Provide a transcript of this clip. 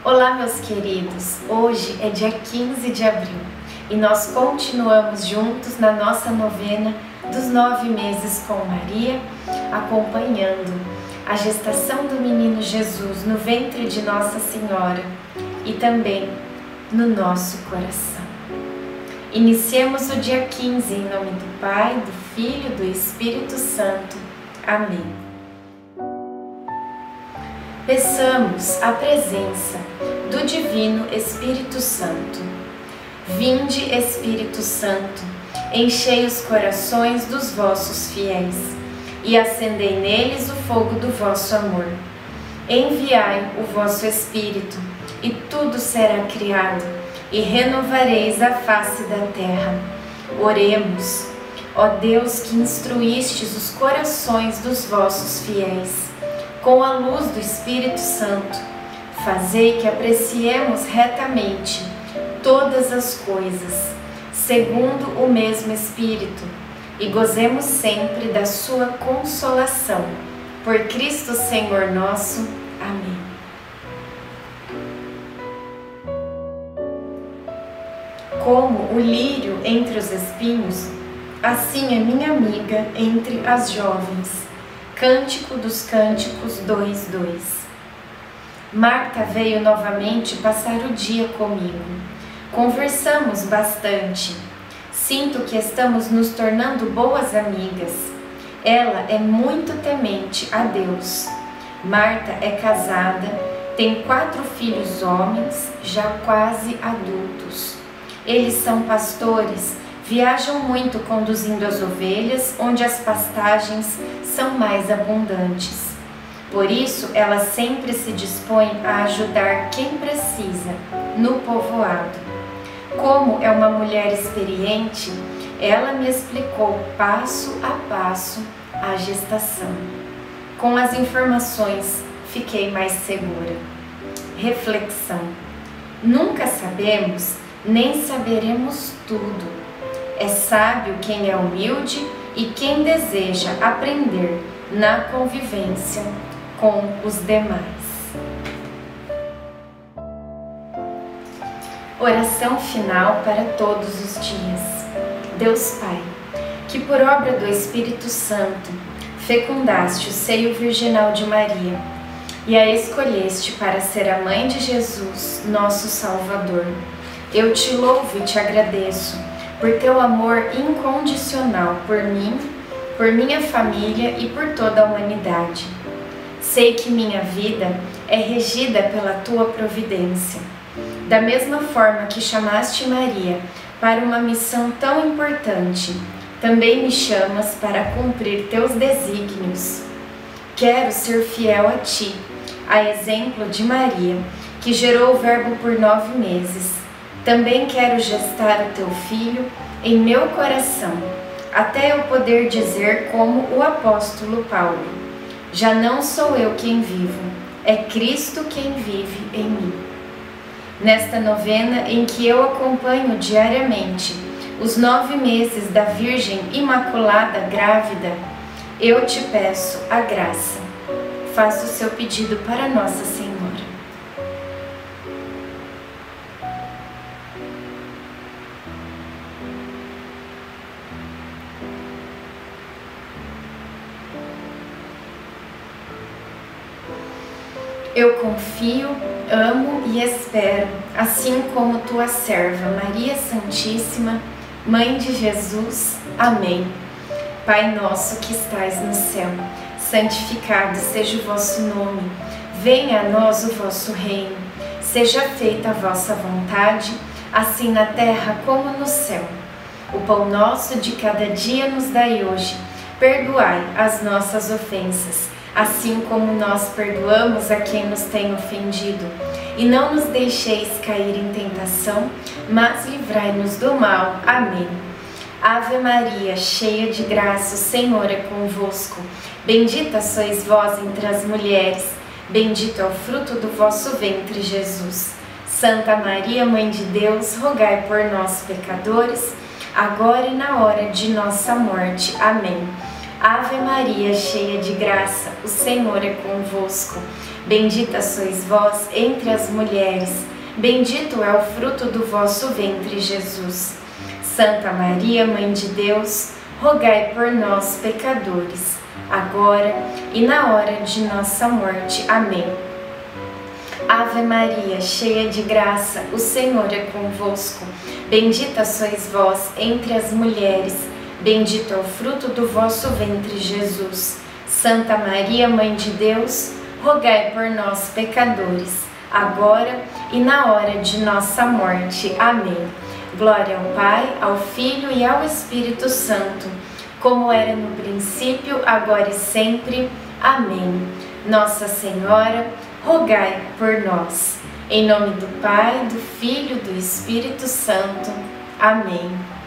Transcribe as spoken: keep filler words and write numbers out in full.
Olá, meus queridos! Hoje é dia quinze de abril e nós continuamos juntos na nossa novena dos nove meses com Maria, acompanhando a gestação do menino Jesus no ventre de Nossa Senhora e também no nosso coração. Iniciemos o dia quinze em nome do Pai, do Filho e do Espírito Santo. Amém. Peçamos a presença do Divino Espírito Santo. Vinde, Espírito Santo, enchei os corações dos vossos fiéis e acendei neles o fogo do vosso amor. Enviai o vosso Espírito, e tudo será criado, e renovareis a face da terra. Oremos. Ó Deus, que instruístes os corações dos vossos fiéis com a luz do Espírito Santo, fazei que apreciemos retamente todas as coisas, segundo o mesmo Espírito, e gozemos sempre da sua consolação. Por Cristo Senhor nosso. Amém. Como o lírio entre os espinhos, assim é minha amiga entre as jovens. Cântico dos Cânticos dois, dois. Marta veio novamente passar o dia comigo. Conversamos bastante. Sinto que estamos nos tornando boas amigas. Ela é muito temente a Deus. Marta é casada, tem quatro filhos homens, já quase adultos. Eles são pastores, viajam muito conduzindo as ovelhas, onde as pastagens são mais abundantes. Por isso, ela sempre se dispõe a ajudar quem precisa no povoado. Como é uma mulher experiente, ela me explicou passo a passo a gestação. Com as informações, fiquei mais segura. Reflexão: nunca sabemos, nem saberemos tudo. É sábio quem é humilde e quem deseja aprender na convivência com os demais. Oração final para todos os dias. Deus Pai, que por obra do Espírito Santo fecundaste o seio virginal de Maria e a escolheste para ser a mãe de Jesus, nosso Salvador, eu te louvo e te agradeço por teu amor incondicional por mim, por minha família e por toda a humanidade. Sei que minha vida é regida pela tua providência. Da mesma forma que chamaste Maria para uma missão tão importante, também me chamas para cumprir teus desígnios. Quero ser fiel a ti, a exemplo de Maria, que gerou o Verbo por nove meses. Também quero gestar o teu filho em meu coração, até eu poder dizer como o apóstolo Paulo: já não sou eu quem vivo, é Cristo quem vive em mim. Nesta novena em que eu acompanho diariamente os nove meses da Virgem Imaculada grávida, eu te peço a graça. Faça o seu pedido para Nossa Senhora. Eu confio, amo e espero, assim como tua serva Maria Santíssima, Mãe de Jesus. Amém. Pai nosso que estais no céu, santificado seja o vosso nome. Venha a nós o vosso reino. Seja feita a vossa vontade, assim na terra como no céu. O pão nosso de cada dia nos dai hoje. Perdoai as nossas ofensas, assim como nós perdoamos a quem nos tem ofendido. E não nos deixeis cair em tentação, mas livrai-nos do mal. Amém. Ave Maria, cheia de graça, o Senhor é convosco. Bendita sois vós entre as mulheres, bendito é o fruto do vosso ventre, Jesus. Santa Maria, Mãe de Deus, rogai por nós, pecadores, agora e na hora de nossa morte. Amém. Ave Maria, cheia de graça, o Senhor é convosco. Bendita sois vós entre as mulheres, bendito é o fruto do vosso ventre, Jesus. Santa Maria, Mãe de Deus, rogai por nós, pecadores, agora e na hora de nossa morte. Amém. Ave Maria, cheia de graça, o Senhor é convosco. Bendita sois vós entre as mulheres, bendito é o fruto do vosso ventre, Jesus. Santa Maria, Mãe de Deus, rogai por nós, pecadores, agora e na hora de nossa morte. Amém. Glória ao Pai, ao Filho e ao Espírito Santo, como era no princípio, agora e sempre. Amém. Nossa Senhora, rogai por nós. Em nome do Pai, do Filho e do Espírito Santo. Amém.